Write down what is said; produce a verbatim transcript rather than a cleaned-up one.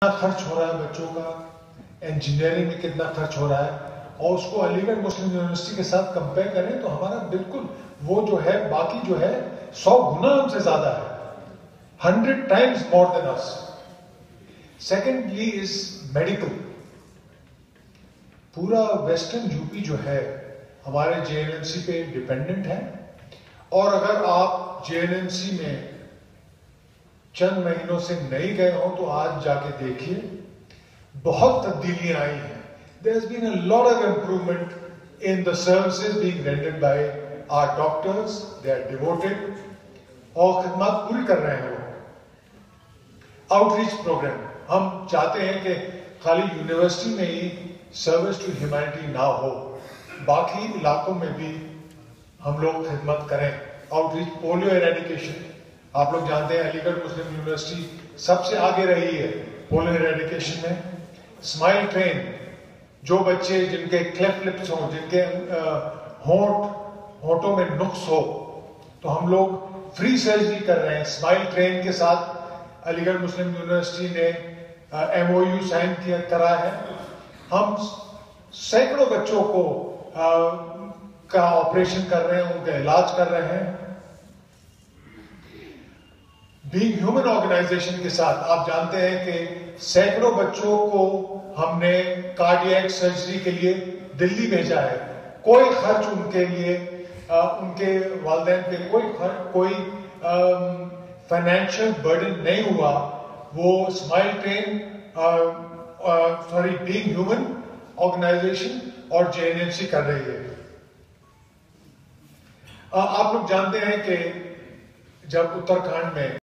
کتنا خرچ ہو رہا ہے بچوں کا، انجینئرنگ میں کتنا خرچ ہو رہا ہے، اور اس کو علی گڑھ مسلم یونیورسٹی کے ساتھ کمپیئر کریں تو ہمارا بالکل وہ جو ہے باقی جو ہے سو گنا ہم سے زیادہ ہے، ہنڈریڈ ٹائمز مور دین اس۔ Secondly is medical. پورا ویسٹرن یو پی جو ہے ہمارے جے این این سی پہ ڈیپینڈنٹ ہے، اور اگر آپ جے این این سی میں چند مہینوں سے نہیں گئے ہوں تو آج جا کے دیکھیے، بہت تبدیلیاں آئی ہیں۔ There has been a lot of improvement in the services being rendered by our doctors. They are devoted اور خدمات پوری کر رہے ہیں وہ۔ آؤٹ ریچ پروگرام، ہم چاہتے ہیں کہ خالی یونیورسٹی میں ہی سروس ٹو ہیومینٹی نہ ہو، باقی علاقوں میں بھی ہم لوگ خدمت کریں۔ آؤٹ ریچ، پولیو ایریڈیکیشن، آپ لوگ جانتے ہیں علی گڑھ مسلم یونیورسٹی سب سے آگے رہی ہے پولیو ایریڈیکیشن میں۔ اسمائل ٹرین، جو بچے جن کے کلیفٹ لپس ہوں، جن کے ہونٹ ہونٹوں میں نقص ہو، تو ہم لوگ فری سرجری کر رہے ہیں اسمائل ٹرین کے ساتھ۔ علی گڑھ مسلم یونیورسٹی نے ایم او یو سائن کیا کرا ہے۔ ہم سینکڑوں بچوں کو کا آپریشن کر رہے ہیں، ان کا علاج کر رہے ہیں۔ بینگ ہیومن آرگنائزیشن کے ساتھ آپ جانتے ہیں کہ سینکڑوں بچوں کو ہم نے کارڈیاک سرجری کے لیے دلی بھیجا ہے، کوئی خرچ ان کے لیے، ان کے والدین پہ کوئی خرچ، کوئی فائنینشیل برڈن نہیں ہوا۔ وہ smile train, sorry being human organisation اور جے این این سی کر رہی ہے۔ آپ لوگ جانتے ہیں کہ جب اتراکھنڈ میں